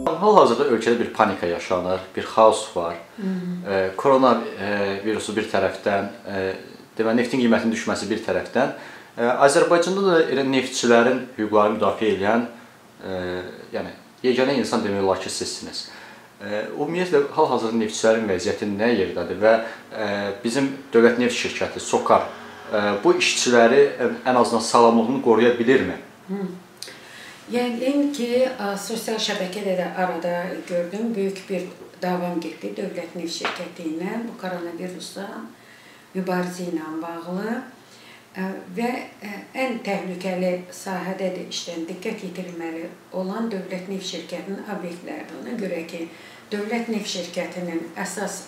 Hal-hazırda ölkədə bir panika yaşanır, bir xaos var. Koronavirusu bir tərəfdən, deməli neftin qiymətinin düşməsi bir tərəfdən. Azərbaycanda da elə neftçilərin hüquqlarını müdafiə edən, yəni yeganə insan demək olar ki, sizsiniz. Ümumiyyətlə, hal-hazırda neftçilərin vəziyyəti nə yerdədir və bizim Dövlət Neft Şirkəti, SOCAR, bu işçiləri ən azından sağlamlığını qoruya bilirmi? Yəqin ki, sosial şəbəkədə də arada gördüm, böyük bir davam getdi Dövlət Neft Şirkəti ilə bu koronavirusla mübarizə ilə bağlı və ən təhlükəli sahədədir işlən diqqət yetirilməli olan Dövlət Neft Şirkətinin obyektləridir. Ona görə ki, Dövlət Neft Şirkətinin əsas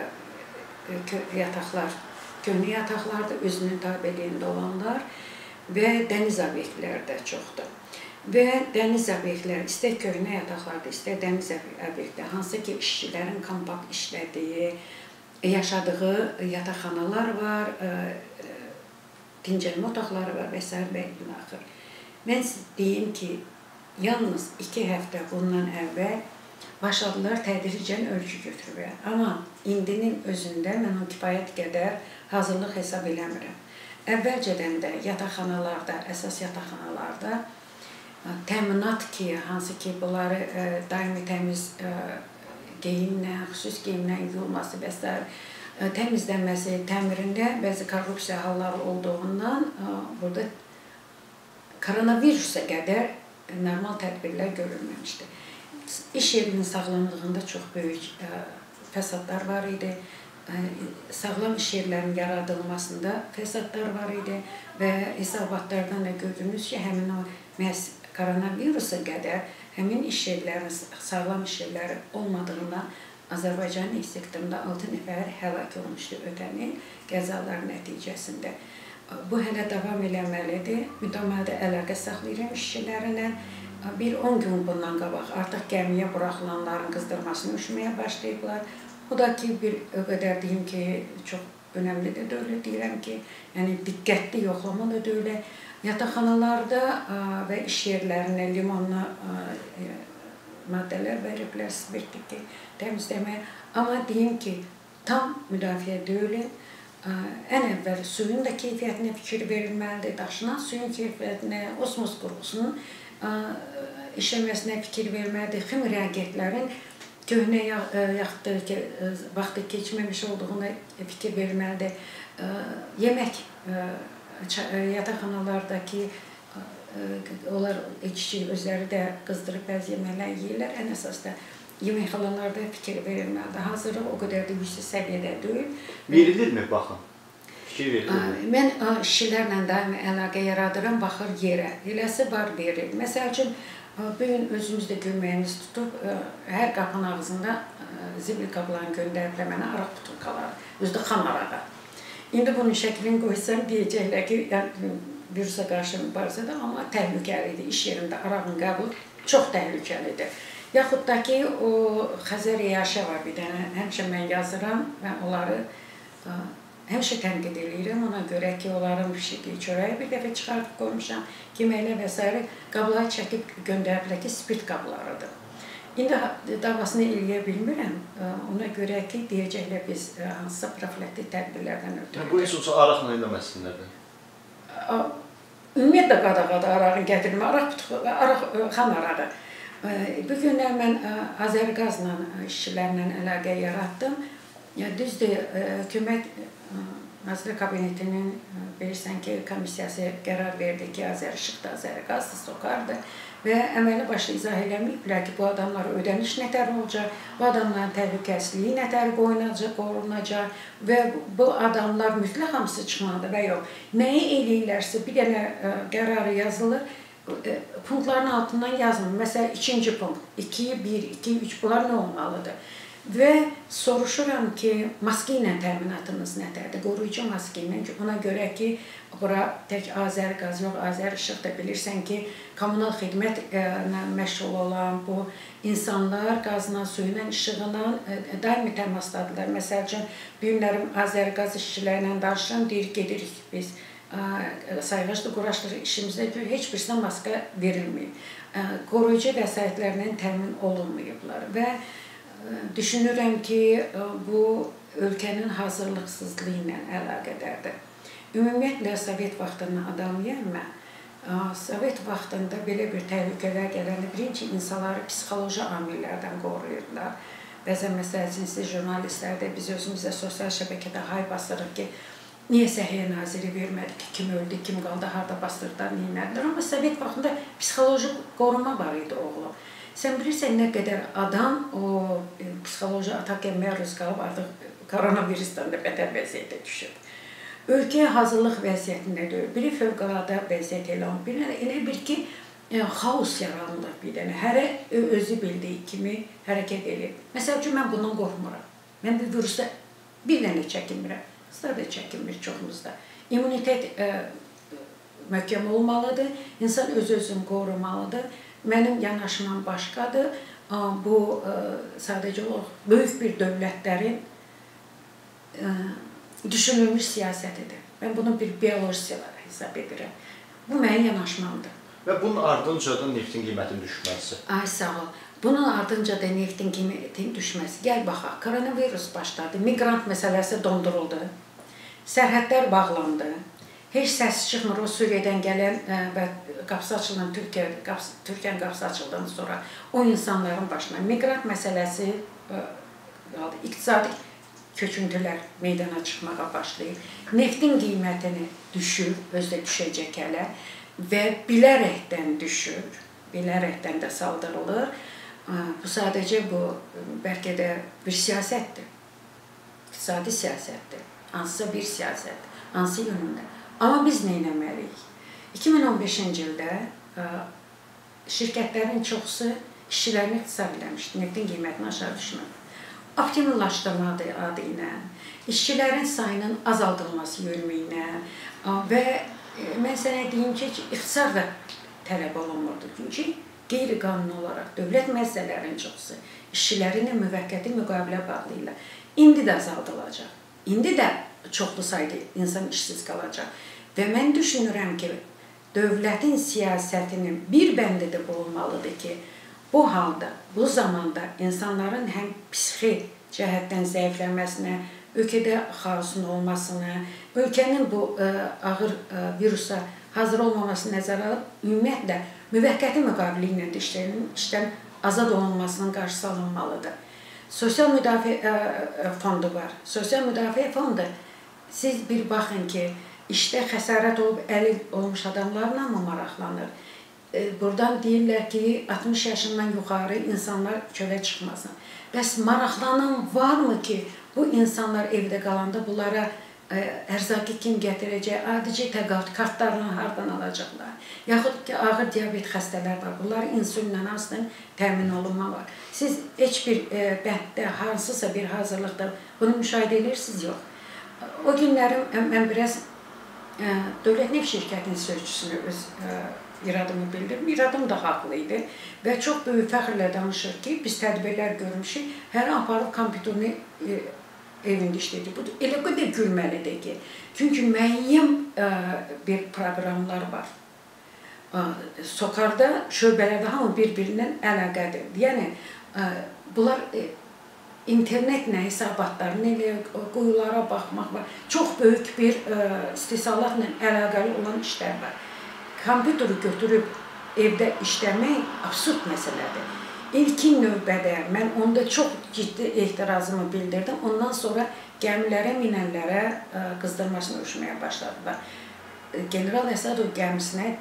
yataqlar, köhnə yataqlardır, özünün tabeliyində olanlar və dəniz obyektləri də çoxdur. Və dəniz obyektləri, istər köhnə yataqlarda, istər dəniz obyektləri, hansı ki, işçilərin kompakt işlədiyi, yaşadığı yataqxanalar var, dincəlmə otaqları var və s. və ilaxır. Mən deyim ki, yalnız 2 həftə bundan əvvəl başladılar tədricən ölçü götürməyə. Amma indinin özündə mən o kifayət qədər hazırlıq hesab eləmirəm. Əvvəlcədən də yataqxanalarda, əsas yataqxanalarda təminat ki, hansı ki, bunları daimi təmiz geyimlə, xüsusi geyimlə yuyulması və s. təmizlənməsi, təmirində bəzi korrupsiya halları olduğundan burada koronavirusa qədər normal tədbirlər görülməmişdir. İş yerinin sağlamlığında çox böyük fəsadlar var idi. Sağlam iş yerlərinin yaradılmasında fəsadlar var idi və hesabatlardan da gördünüz ki, həmin o məhz koronavirusa qədər həmin iş yerlərinin, sağlam iş yerləri olmadığından Azərbaycan neft sektorunda 6 nəfər həlak olmuşdu ötən il qəzalar nəticəsində. Bu hələ davam eləməlidir. Mütəmadi əlaqə saxlayıram işçilərlə. Bir 10 gün bundan qabaq artıq gəmiyə buraxılanların qızdırmasını üşüməyə başlayıblar. O da ki, bir o qədər deyim ki, çox önəmlidir də öyle deyirəm ki, yəni diqqətli yoxlama da öyle. Yataqxanalarda və iş yerlərinə limonlu maddələr veriblər, spirtli təmizləməyə. Amma deyim ki, tam müdafiə deyil. Ən əvvəl suyun da keyfiyyətinə fikir verilməlidir, daşınan suyun keyfiyyətinə, osmos qurğusunun işləməsinə fikir verilməlidir, xim reagentlərin köhnə yaxud ki, vaxtı keçməmiş olduğuna fikir verilməlidir. Yemək, yataqxanalardakı onlar kişi özləri də qızdırıb bəzi yeməklər yeyirlər. Ən əsas da yemək xalalarda fikir verilməlidir. Hazırlıq o qədər də yüksək səviyyədə deyil. Verilirmi, baxın? Fikir verilirmi? Mən işçilərlə daimi əlaqə yaradıram, baxır yerə. Eləsi var, verir. Məsəl üçün, bugün özümüzdə görməyimiz tutub, hər qapının ağzında zibil qablarını göndəriblər mənə araq butulkaları, özdə xan arağı. İndi bunun şəklini qoysam, deyəcəklər ki, virusa qarşı mübarizədir, amma təhlükəlidir. İş yerində arağın qəbul çox təhlükəlidir. Yaxud da ki, o Xəzər Yaşa var bir dənə, həmişə mən yazıram və onları həmişə tənqid edirəm. Ona görə ki, onların pişirdiyi çörəyi bir dəfə çıxarıb qoymuşam, yeməklə və s. qabları çəkib göndəriblər ki, spirt qablarıdır. İndi davasını eləyə bilmirəm. Ona görə ki, deyəcəklər biz hansısa profilaktik tədbirlərdən ötürük. Bu heç olsa araqla eləməsinlərdir. Ümumiyyətlə qada-qada arağın gətirmə, araq xan arağı. Bu günlər mən Azərqazla, işçilərlə əlaqə yaratdım. Düzdür, hökumət Nazirlər Kabinetinin bilirsən ki, komissiyası qərar verdi ki, Azərişıqdır, Azərqazdır, SOCAR-dır və əməli başlı izah eləməyiblər ki, bu adamlara ödəniş nətər olacaq, bu adamların təhlükəsizliyi nətər qorunacaq və bu adamlar mütləq hamısı çıxmalıdır və yox. Nəyi eləyirlərsə, bir dənə qərarı yazılır, punktların altından yazılır. Məsələn, 2-ci punkt, 2-1, 2-3 bunlar nə olmalıdır? Və soruşuram ki, maski ilə təminatınız nətərdir? Qoruyucu maski ilə ki, ona görə ki, bura tək Azərqaz yox, Azərişıq da bilirsən ki, kommunal xidmətlə məşğul olan bu insanlar qazla, suyla, işığına daimi təmasdadılar. Məsəl üçün, bu günlərim Azərqaz işçilərlə danışıram, deyir, gedirik biz sayğaclı quraşdırı işimizdə heç birisinə maska verilməyib. Qoruyucu vəsaitlərlə təmin olunmayıblar və düşünürəm ki, bu ölkənin hazırlıqsızlığı ilə əlaqədardır. Ümumiyyətlə, Sovet vaxtından adamıyam mən. Sovet vaxtında belə bir təhlükələr gələndə birinci insanları psixoloji amillərdən qoruyurlar. Bəzən məsəl üçün siz jurnalistlərdə biz özümüzə sosial şəbəkədə hay basırıq ki, niyə Səhiyyə Naziri vermədi ki, kim öldü, kim qaldı, harada bastırdılar, neynədilər. Amma Sovet vaxtında psixoloji qoruma var idi oğlum. Sən bilirsən nə qədər adam o psixoloji atakə məruz qalıb artıq koronavirusdan da bətər vəziyyətə düşüb. Ölkəyə hazırlıq vəziyyətində deyil. Biri fövqəladə vəziyyət elan. Elə bir ki, xaos yaranılır bir dənə. Hərə özü bildiyi kimi hərəkət edir. Məsəl üçün, mən bundan qorxmuram. Mən bir virusda bir dənə çəkinmirəm. Sizlər də çəkinmir çoxumuzda. İmmunitet möhkəm olmalıdır. İnsan öz-özünü qorumalıdır. Mənim yanaşmam başqadır. Bu, sadəcə olaraq, böyük bir dövlətlərin düşünülmüş siyasətidir. Mən bunu bir biolojisiyalara hesab edirəm. Bu mənim yanaşmamdır. Və bunun ardınca da neftin qiymətinin düşməsi. Ay, sağ ol. Bunun ardınca da neftin qiymətinin düşməsi. Gəl baxaq, koronavirus başladı, miqrant məsələsi donduruldu, sərhədlər bağlandı, heç səs çıxmır o Suriyadan gələn və qapısı açılan Türkiyənin qapısı açıldıqdan sonra o insanların başına miqrant məsələsi qaldı, iqtisadi köçüntülər meydana çıxmağa başlayır. Neftin qiymətini düşür, özdə düşəcək hələ və bilərəkdən düşür, bilərəkdən də saldırılır. Bu sadəcə bu, bəlkə də bir siyasətdir, iqtisadi siyasətdir, hansısa bir siyasət, hansı yönündə. Amma biz nə etməliyik? 2015-ci ildə şirkətlərin çoxusu işçilərini ixtisar eləmişdi, neftin qiymətini aşağı düşmədi. Optimumlaşdırma adı ilə, işçilərin sayının azaldılması yönü ilə və mən sənə deyim ki, ixtisar da tələb olunmurdu. Çünki qeyri-qanuni olaraq dövlət müəssisələrinin çoxusu işçilərinə müvəqqəti müqavilə bağlayırlar. İndi də azaldılacaq. İndi də çoxlu sayda insan işsiz qalacaq. Və mən düşünürəm ki, dövlətin siyasətinin bir bəndi də bulunmalıdır ki, bu halda, bu zamanda insanların həm psixi cəhətdən zəifləməsinə, ölkədə xaosun olmasına, ölkənin bu ağır virusa hazır olmamasını nəzərə alıb, ümumiyyətlə, müvəqqəti müqavili ilə işdən azad olunmasının qarşısı alınmalıdır. Sosial müdafiə fondu var. Sosial müdafiə fondu, siz bir baxın ki, işdə xəsarət olub, əli olmuş adamlarla mı maraqlanır? Buradan deyirlər ki, 60 yaşından yuxarı insanlar çölə çıxmasın. Bəs maraqlanan varmı ki, bu insanlar evdə qalanda bunlara ərzaqı kim gətirəcək, adici təqaüd kartlarını hardan alacaqlar? Yaxud ki, ağır diabet xəstələr var, bunlar insulinlə hansıdan təmin olunma var. Siz heç bir bənddə, hansısa bir hazırlıqda bunu müşahidə edirsiniz, yox. O günlərim mən biraz Dövlət Neft Şirkətinin sözçüsünü öz iradımı bildirim. İradım da haqlı idi və çox böyük fəxrlə danışır ki, biz tədbirlər görmüşük, hər aparıb kompüterini evində işlədik. Bu elə qədər gülməlidir ki, çünki müəyyən bir proqramlar var. Sokarda, şöbələrdə hamı bir-birindən əlaqədir. Yəni, bunlar internetlə hesabatlarını elə quyulara baxmaq var. Çox böyük bir istehsalatla əlaqəli olan işlər var. Kompüteri götürüb evdə işləmək absurd məsələdir. İlkin növbədə mən onda çox ciddi etirazımı bildirdim. Ondan sonra gəmilərə, minənlərə qızdırmasını ölçməyə başladılar. General Əsədov gəmisinə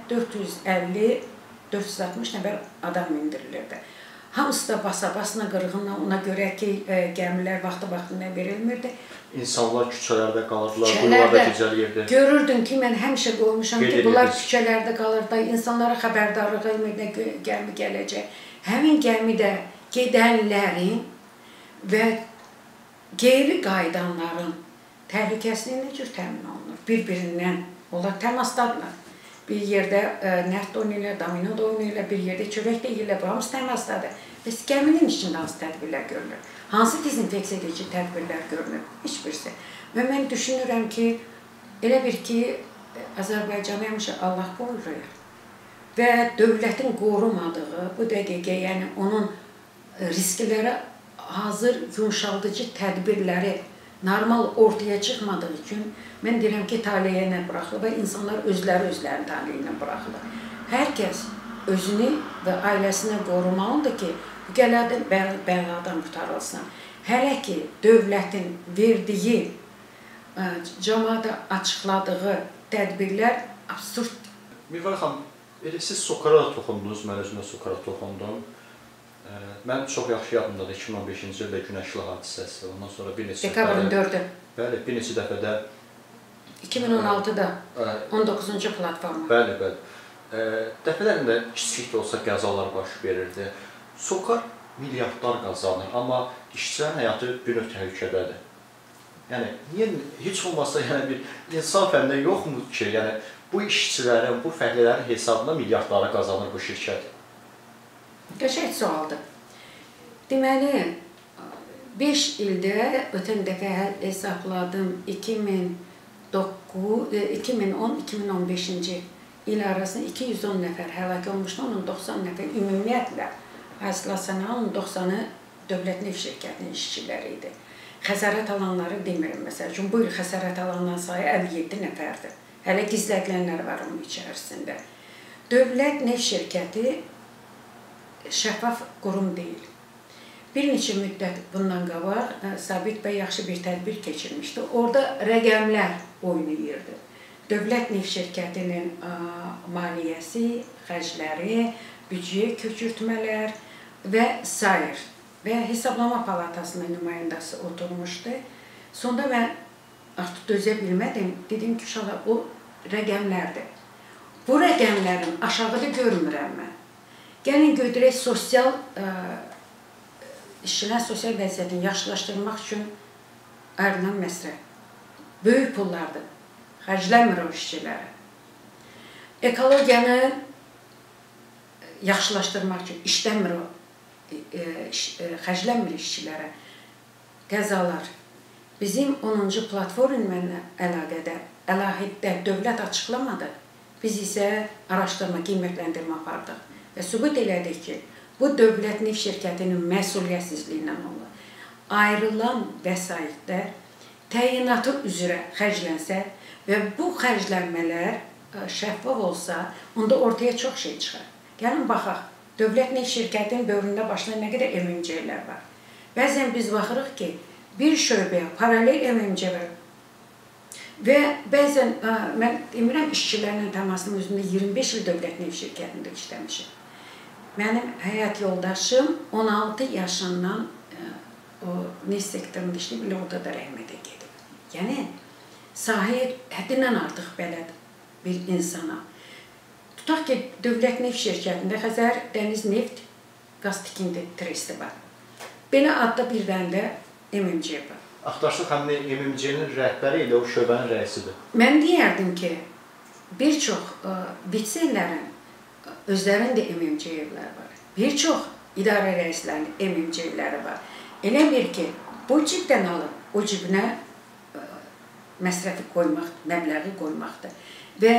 450-460 nəfər adam mindirilirdi. Hamısı da basa-basına qırğınla, ona görə ki, gəmilər vaxtı-vaxtında verilmirdi. İnsanlar küçələrdə qalırdılar, quyularda gecələyirdi. Görürdüm ki, mən həmişə qoymuşam ki, bunlar küçələrdə qalırdı, insanlara xəbərdarlıq elmirdə gəmi gələcək. Həmin gəmidə gedənlərin və geri qayıdanların təhlükəsizliyi nə cür təmin olunur? Bir-birindən onlar təmasdadırlar. Bir yerdə nəft oynayırlar, domino da oynayırlar, bir yerdə çörək də yeyirlər, bu hamısı təmasdadır. Bəs gəminin içində hansı tədbirlər görülür? Hansı dezinfeksiya edici tədbirlər görülür? Heç birisi. Və mən düşünürəm ki, elə bir ki, Azərbaycana həmişə Allah qoruyur və dövlətin qorumadığı bu dəqiqə, yəni onun risklərə hazır yumşaldıcı tədbirləri normal ortaya çıxmadığı üçün mən deyirəm ki, taleyə nə buraxılır və insanlar özlərinin taleyinə buraxılır. Hər kəs özünü və ailəsini qorumalıdır ki, bu bəladan qurtarılsın. Hələ ki, dövlətin verdiyi, cəmaata açıqladığı tədbirlər absurd. Mirvar xanım, siz Soqara toxundunuz, mən özümə Soqara toxundum. Mən çox yaxşı yadımdadır 2015-ci ildə Günəşli hadisəsi, ondan sonra bir neçə Dekabrın 4-ü. Bəli, bir neçə dəfə də 2016-da 19-cu platforma. Bəli, bəli. Dəfələrində kiçik də olsa qəzalar baş verirdi. Soqar milyardlar qazanır, amma işçilərin həyatı bir növ təhlükədədir. Yəni, niyə heç olmazsa bir insan fənnində yoxmu ki, bu işçilərin, bu fəhlələrin hesabında milyardlara qazanır bu şirkət? Qəşəng sualdır. Deməli, 5 ildə ötən dəfə hesabladım 2010-2015-ci il arasında 210 nəfər həlak olmuşdu, onun 90 nəfər ümumiyyətlə hasilatının 90-ı Dövlət Neft şirkətinin işçiləri idi. Xəsarət alanları demirəm, məsəl üçün, bu il xəsarət alanların sayı 57 nəfərdir. Hələ gizlədilənlər var onun içərisində. Dövlət Neft şirkəti şəffaf qurum deyil. Bir neçə müddət bundan qabaq Sabit bəy yaxşı bir tədbir keçirmişdi. Orada rəqəmlər oynayırdı. Dövlət Neft şirkətinin maliyyəsi, xərcləri, büdcəyə köçürtmələr və s. Və Hesablama Palatasının nümayəndəsi oturmuşdu. Sonda mən artıq dözə bilmədim. Dedim ki, uşaqlar, bu rəqəmlərdir. Bu rəqəmlərin aşağıda görmürəm mən. Gəlin götürək sosial işçilərin sosial vəziyyətini yaxşılaşdırmaq üçün ayrılan məsrəf. Böyük pullardır. Xərclənmir o işçilərə. Ekologiyanı yaxşılaşdırmaq üçün işlənmir o, xərclənmir işçilərə. Qəzalar. Bizim 10-cu platformla əlaqədə dövlət açıqlamadı. Biz isə araşdırma, qiymətləndirmə apardıq. Və sübut elədik ki, bu Dövlət Neft şirkətinin məsuliyyətsizliyindən olur. Ayrılan vəsaitlər təyinatı üzrə xərclənsə və bu xərclənmələr şəffaf olsa, onda ortaya çox şey çıxar. Gəlin, baxaq. Dövlət Neft şirkətinin dövründə başına nə qədər MMC-lər var. Bəzən biz baxırıq ki, bir şöbəyə paralel MMC var. Və bəzən, mən demirəm, işçilərlə təmasının özündə 25 il Dövlət Neft şirkətində işləmişim. Mənim həyat yoldaşım 16 yaşından o neft sektorunda işləyib, elə orada da rəhmətə gedib. Yəni, sahib həddindən artıq bələd bir insana. Tutaq ki, Dövlət Neft şirkətində Xəzər Dəniz Neft Qaz Tikinti Tresti var. Belə adda bir dənə də MMC var. Axtarsıq həmin MMC-nin rəhbəri ilə o şöbənin rəisidir. Mən deyərdim ki, bir çox bitsellərin özlərində MMC-lər var. Bir çox idarə rəislərinin MMC-ləri var. Elə bir ki, bu cibdən alıb o cibinə məsrəfi qoymaq, məbləği qoymaqdır. Və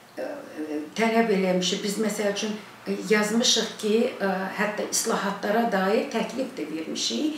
tələb eləmişik. Biz məsəl üçün yazmışıq ki, hətta islahatlara dair təklif də vermişik.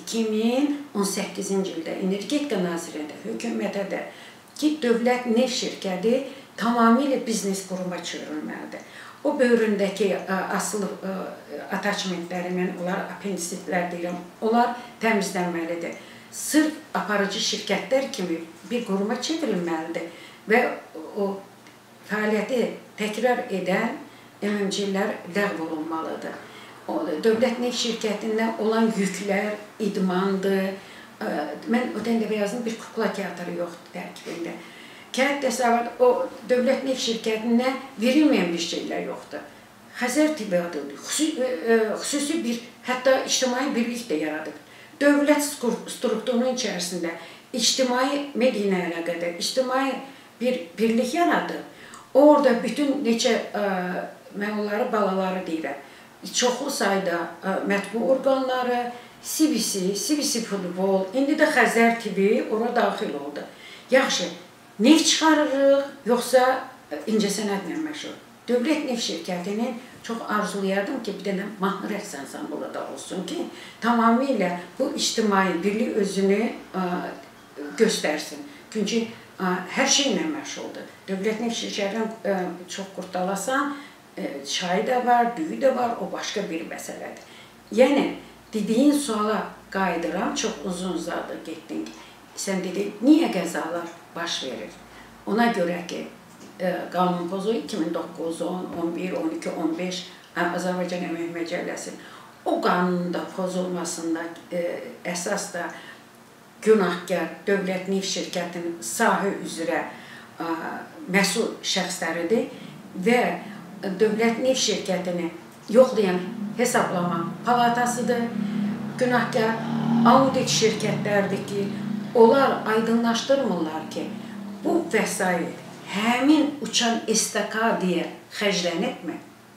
2018-ci ildə Energetika Nazirliyində, hökumətə də ki, Dövlət Neft şirkəti tamamilə biznes quruma çevrilməlidir. O bövründəki asılı ataçmentləri, mən onlar apendisitlər deyirəm, onlar təmizlənməlidir. Sırf aparıcı şirkətlər kimi bir quruma çevrilməlidir və o fəaliyyəti təkrar edən MMC-lər ləğv olunmalıdır. Dövlət Neft şirkətindən olan yüklər idmandır. Mən ötən dəfə yazdım, bir kukla teatrı yoxdur tərkibində. Kənət təsərrüfatı, o Dövlət Neft şirkətindən verilməyən bir şeylər yoxdur. Xəzər Tibbiyatı xüsusi bir, hətta ictimai birlik də yaradıb. Dövlət strukturunun içərisində ictimai media ilə əlaqədar ictimai bir birlik yaradıb. Orada bütün neçə, mən onları balaları deyirəm, çoxlu sayda mətbu orqanları, CBC Futbol, indi də Xəzər TV ora daxil oldu. Yaxşı, neft çıxarırıq, yoxsa incəsənətlə məşğul. Dövlət Neft Şirkətinin çox arzulayardım ki, bir dənə mahnı rəqs ansamblı da olsun ki, tamamilə bu ictimai birlik özünü göstərsin. Çünki hər şeylə məşğuldur. Dövlət Neft Şirkətinin çox qurtalasan, çayı da var, düyü də var, o başqa bir məsələdir. Yəni, dediyin suala qayıdıram, çox uzun uzadı getdin. Sən dedin, niyə qəzalar baş verir? Ona görə ki, qanun pozu 2009, 10, 11, 12, 15 Azərbaycan Əmək Məcəlləsi. O qanunun da pozulmasında əsas da günahkar Dövlət Neft Şirkətinin sahə üzrə məsul şəxsləridir və Dövlət Neft Şirkətini yoxlayan hesablama palatasıdır. Günahkar audit şirkətlərdir ki, onlar aydınlaşdırmırlar ki, bu vəsait həmin uçan estakadaya xərclənibmi?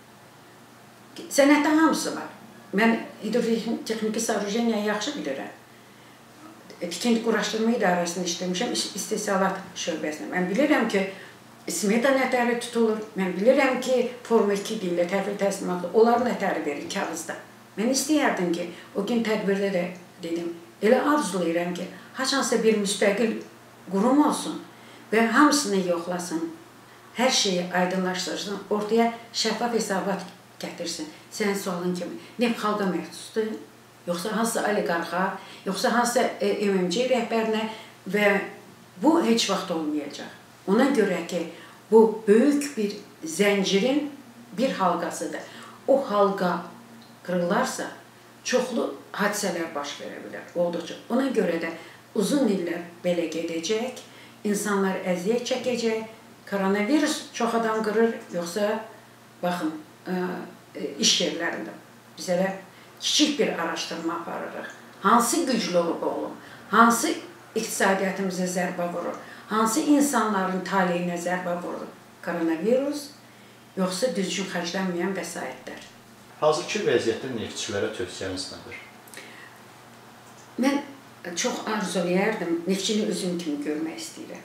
Sənətdə hamısı var. Mən hidrotexniki soorujeniya yaxşı bilirəm. Tikinti Quraşdırma İdarəsində işləmişəm, istehsalat şöbəsində. Mən bilirəm ki, smeta nətəri tutulur. Mən bilirəm ki, Forma 2 dillə təhvil təslimatı, onlar nətəri verir kağızda. Mən istəyərdim ki, o gün tədbirdə də dedim, elə arzulayıram ki, haçansa bir müstəqil qurum olsun və hamısını yoxlasın, hər şeyi aydınlaşdırsın, ortaya şəffaf hesabat gətirsin. Sənin sualın kimi, neft xalqa məxsusdur, yoxsa hansısa oliqarxa, yoxsa hansısa MMC rəhbərinə və bu heç vaxt olmayacaq. Ona görə ki, bu böyük bir zəncirin bir halqasıdır. O halqa qırılarsa, çoxlu hadisələr baş verə bilər, olduqca. Ona görə də uzun illər belə gedəcək, insanlar əziyyət çəkəcək, koronavirus çox adam qırır, yoxsa, baxın, iş yerlərində biz elə kiçik bir araşdırma aparırıq. Hansı güclü olub, hansı iqtisadiyyatımıza zərbə vurur, hansı insanların taleyinə zərbə vurur? Koronavirus, yoxsa düzgün xərclənməyən vəsaitlər. Hazırki vəziyyətdə neftçilərə tövsiyəniz nədir? Mən çox arzulayardım, neftçini özüm kimi görmək istəyirəm.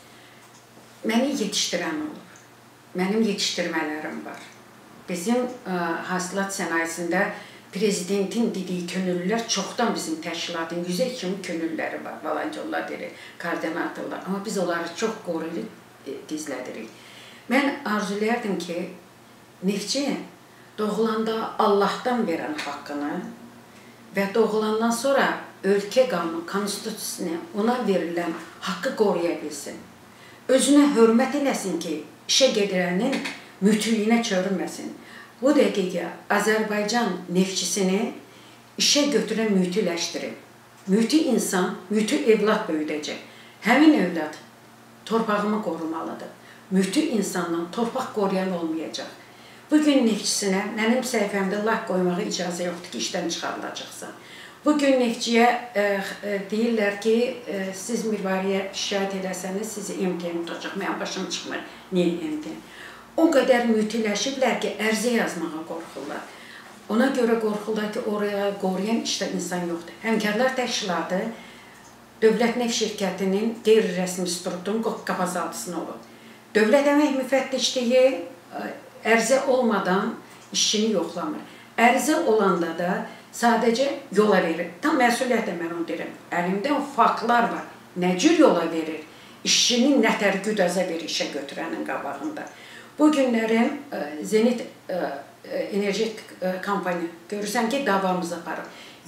Məni yetişdirən olur, mənim yetişdirmələrim var. Bizim hasilat sənayesində prezidentin dediyi könüllülər çoxdan bizim təşkilatın 100 kimi könüllüləri var, volontyorlar deyirik, koordinatorlar. Amma biz onları çox qoruyub gizlədirik. Mən arzulayardım ki, neftçi doğulanda Allahdan verən haqqını və doğulandan sonra ölkə qanunu, konstitusiyasına ona verilən haqqı qoruya bilsin. Özünə hörmət eləsin ki, işə gedirənin mütüyünə çörünməsin. Bu dəqiqə Azərbaycan neftçisini işə götürən mütüləşdirir. Mütü insan, mütü evlad böyüdəcək. Həmin evlad torpağımı qorumalıdır. Mütü insandan torpaq qoruyan olmayacaq. Bugün neftçisinə mənim səhifəmdə lak qoymağa icazə yoxdur ki, işdən çıxarılacaqsan. Bugün neftçiyə deyirlər ki, siz mirvariyə şikayət edəsəniz, sizi imtihan tutacaq. Mənim başım çıxmır, niyə imtihan? O qədər mütüləşiblər ki, ərizə yazmağa qorxurlar. Ona görə qorxurlar ki, oraya qoruyan işdə insan yoxdur. Həmkarlar təşkilatı Dövlət Neft Şirkətinin qeyri-rəsmi strukturunun qapazaltısına olur. Dövlət əmək müfəttişliyi ərizə olmadan işçini yoxlamır. Ərizə olanda da sadəcə yola verir. Tam məsuliyyətlə mən onu deyirəm. Əlimdə o faktlar var. Nə cür yola verir? İşçinin nətər güdaza bir işə götürənin qabağında. Bu günlərin Zenit Enerjik Kompaniya görürsən ki, davamız aparır.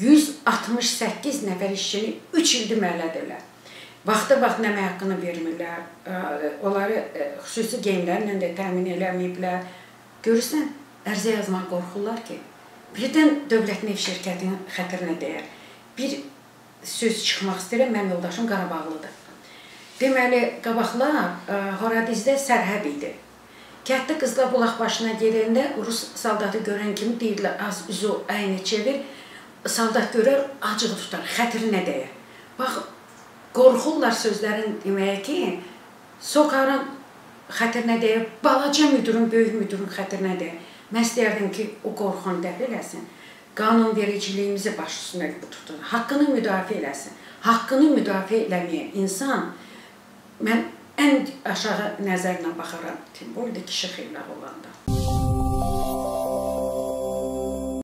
168 nəfər işçini 3 ildir məhəllədirlər. Vaxta-vaxt nəmək haqqını vermirlər. Onları xüsusi geyimlərlə də təmin eləməyiblər. Görürsən, ərizə yazmaq qorxurlar ki, birdən Dövlət Neft Şirkətinin xətrinə dəyər. Bir söz çıxmaq istəyirəm, mənim yoldaşım Qarabağlıdır. Deməli, qabaqlar Horadizdə sərhəd idi. Kətdə qızla bulaq başına gedəndə Rus saldatı görən kimi deyirlər, az üzü əyni çevir, saldat görər, acığı tutar, xətrinə dəyər. Bax, qorxurlar sözlərin deməyə ki, sokarın xətrinə dəyər, balaca müdürün, böyük müdürün xətrinə dəyər. Mən istəyərdim ki, o qorxunu dəf eləsin, qanunvericiliyimizi baş üstünə tutun, haqqını müdafiə eləsin. Haqqını müdafiə eləməyən insan, mən ən aşağı nəzərlə baxaram, bolda kişi xeyli olanda.